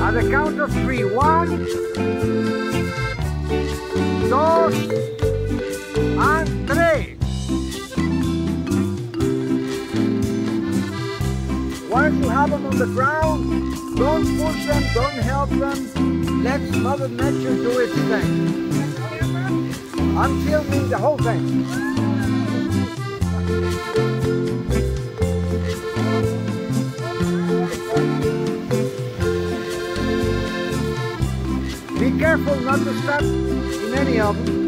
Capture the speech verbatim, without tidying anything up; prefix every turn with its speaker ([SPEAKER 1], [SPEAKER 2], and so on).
[SPEAKER 1] At the count of three. One, dos, and tres. Once you have them on the ground, don't push them, don't help them. Let Mother Nature do its thing. I'm filming the whole thing. Be careful not to step in any of them.